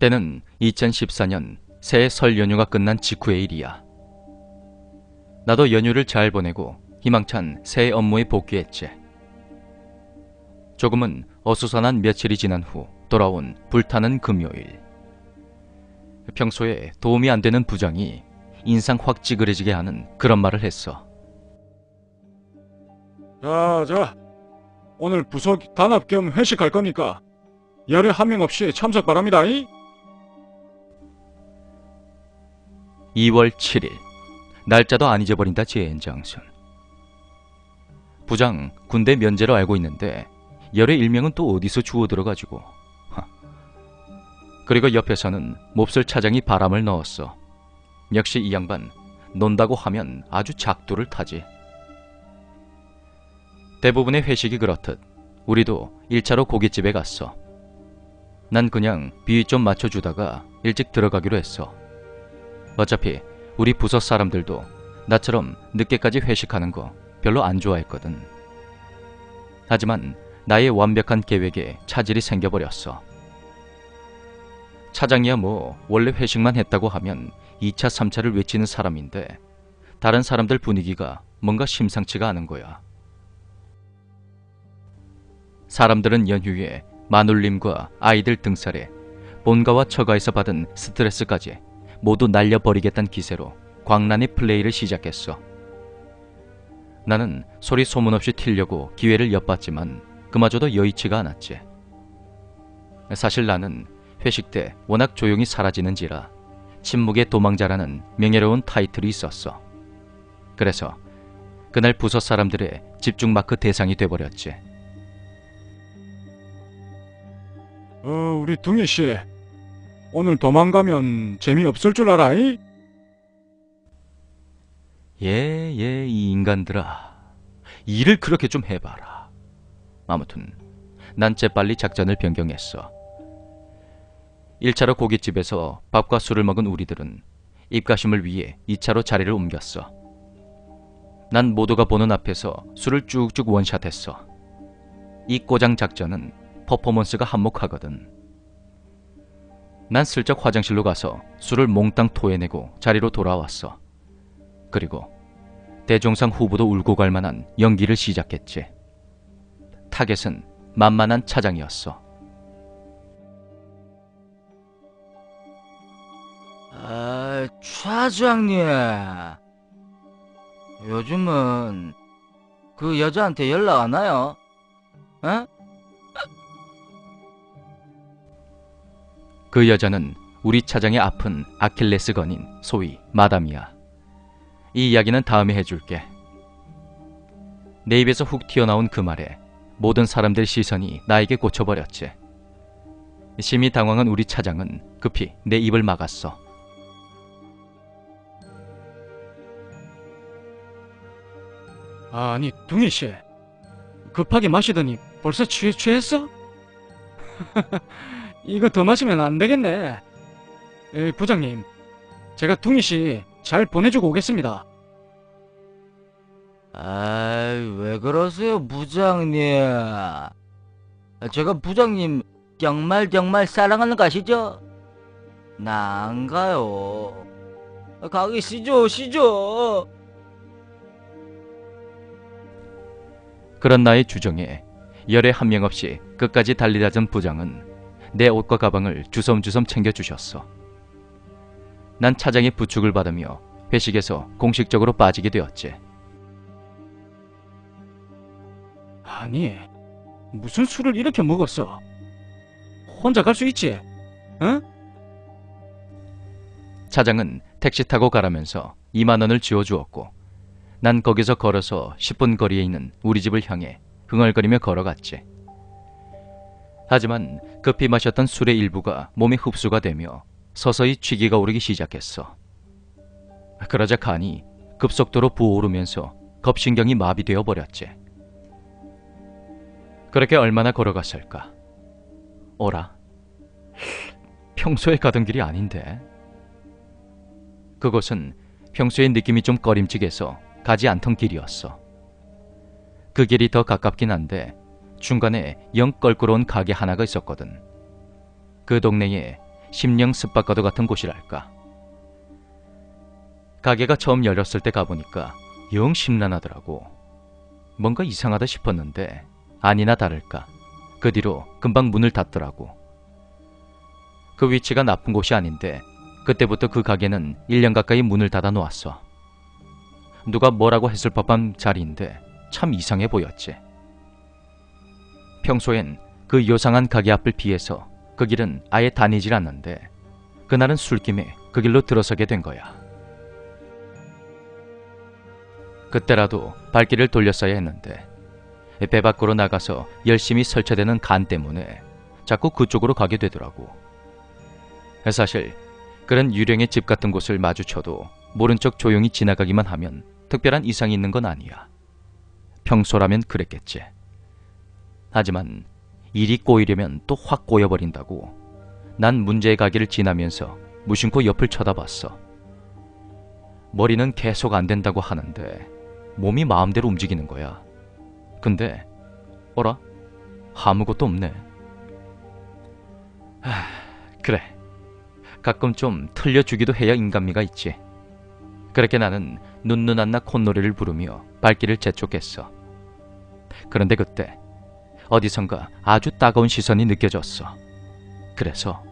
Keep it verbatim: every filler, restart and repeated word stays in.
때는 이천십사 년 새해 설 연휴가 끝난 직후의 일이야. 나도 연휴를 잘 보내고 희망찬 새해 업무에 복귀했지. 조금은 어수선한 며칠이 지난 후 돌아온 불타는 금요일. 평소에 도움이 안 되는 부장이 인상 확 찌그러지게 하는 그런 말을 했어. 자, 자, 오늘 부서 단합 겸 회식할 거니까 열에 한 명 없이 참석 바랍니다. 이? 이월 칠일. 날짜도 안 잊어버린다 지앤장순. 부장 군대 면제로 알고 있는데 열의 일명은 또 어디서 주워들어가지고. 하. 그리고 옆에서는 몹쓸 차장이 바람을 넣었어. 역시 이 양반 논다고 하면 아주 작두를 타지. 대부분의 회식이 그렇듯 우리도 일 차로 고깃집에 갔어. 난 그냥 비위 좀 맞춰주다가 일찍 들어가기로 했어. 어차피 우리 부서 사람들도 나처럼 늦게까지 회식하는 거 별로 안 좋아했거든. 하지만 나의 완벽한 계획에 차질이 생겨버렸어. 차장이야 뭐 원래 회식만 했다고 하면 이 차, 삼 차를 외치는 사람인데 다른 사람들 분위기가 뭔가 심상치가 않은 거야. 사람들은 연휴에 마눌림과 아이들 등살에 본가와 처가에서 받은 스트레스까지 모두 날려버리겠다는 기세로 광란의 플레이를 시작했어. 나는 소리 소문 없이 튀려고 기회를 엿봤지만 그마저도 여의치가 않았지. 사실 나는 회식 때 워낙 조용히 사라지는지라 침묵의 도망자라는 명예로운 타이틀이 있었어. 그래서 그날 부서 사람들의 집중 마크 대상이 돼버렸지. 어, 우리 둥이씨, 오늘 도망가면 재미없을 줄 알아? 이? 예, 예, 이 인간들아. 일을 그렇게 좀 해봐라. 아무튼 난 재빨리 작전을 변경했어. 일 차로 고깃집에서 밥과 술을 먹은 우리들은 입가심을 위해 이 차로 자리를 옮겼어. 난 모두가 보는 앞에서 술을 쭉쭉 원샷했어. 이 꼬장 작전은 퍼포먼스가 한몫하거든. 난 슬쩍 화장실로 가서 술을 몽땅 토해내고 자리로 돌아왔어. 그리고 대종상 후보도 울고 갈 만한 연기를 시작했지. 타겟은 만만한 차장이었어. 아, 차장님, 요즘은 그 여자한테 연락 안 와요? 에? 그 여자는 우리 차장의 아픈 아킬레스건인 소위 마담이야. 이 이야기는 다음에 해줄게. 내 입에서 훅 튀어나온 그 말에 모든 사람들의 시선이 나에게 꽂혀버렸지. 심히 당황한 우리 차장은 급히 내 입을 막았어. 아니, 둥이씨, 급하게 마시더니 벌써 취, 취했어? 이거 더 마시면 안 되겠네. 에, 부장님, 제가 둥이씨 잘 보내주고 오겠습니다. 아이, 왜 그러세요, 부장님? 제가 부장님 정말 정말 사랑하는 거 아시죠? 나 안 가요. 가기 싫죠, 싫죠. 그런 나의 주정에 열에 한 명 없이 끝까지 달리다던 부장은 내 옷과 가방을 주섬주섬 챙겨주셨어. 난 차장의 부축을 받으며 회식에서 공식적으로 빠지게 되었지. 아니, 무슨 술을 이렇게 먹었어? 혼자 갈 수 있지? 응? 차장은 택시 타고 가라면서 이만 원을 쥐어주었고 난 거기서 걸어서 십 분 거리에 있는 우리 집을 향해 흥얼거리며 걸어갔지. 하지만 급히 마셨던 술의 일부가 몸에 흡수가 되며 서서히 취기가 오르기 시작했어. 그러자 간이 급속도로 부어오르면서 겁신경이 마비되어 버렸지. 그렇게 얼마나 걸어갔을까? 어라? 평소에 가던 길이 아닌데? 그곳은 평소에 느낌이 좀 꺼림직해서 가지 않던 길이었어. 그 길이 더 가깝긴 한데 중간에 영 껄끄러운 가게 하나가 있었거든. 그 동네에 심령 습박과도 같은 곳이랄까. 가게가 처음 열렸을 때 가보니까 영 심란하더라고. 뭔가 이상하다 싶었는데 아니나 다를까 그 뒤로 금방 문을 닫더라고. 그 위치가 나쁜 곳이 아닌데 그때부터 그 가게는 일 년 가까이 문을 닫아 놓았어. 누가 뭐라고 했을 법한 자리인데 참 이상해 보였지. 평소엔 그 요상한 가게 앞을 피해서 그 길은 아예 다니질 않는데 그날은 술김에 그 길로 들어서게 된 거야. 그때라도 발길을 돌렸어야 했는데 배 밖으로 나가서 열심히 설치되는 간 때문에 자꾸 그쪽으로 가게 되더라고. 사실 그런 유령의 집 같은 곳을 마주쳐도 모른 척 조용히 지나가기만 하면 특별한 이상이 있는 건 아니야. 평소라면 그랬겠지. 하지만 일이 꼬이려면 또 확 꼬여버린다고 난 문제의 가게를 지나면서 무심코 옆을 쳐다봤어. 머리는 계속 안 된다고 하는데 몸이 마음대로 움직이는 거야. 근데 어라? 아무것도 없네. 하, 그래. 가끔 좀 틀려주기도 해야 인간미가 있지. 그렇게 나는 눈누난나 콧노래를 부르며 발길을 재촉했어. 그런데 그때 어디선가 아주 따가운 시선이 느껴졌어. 그래서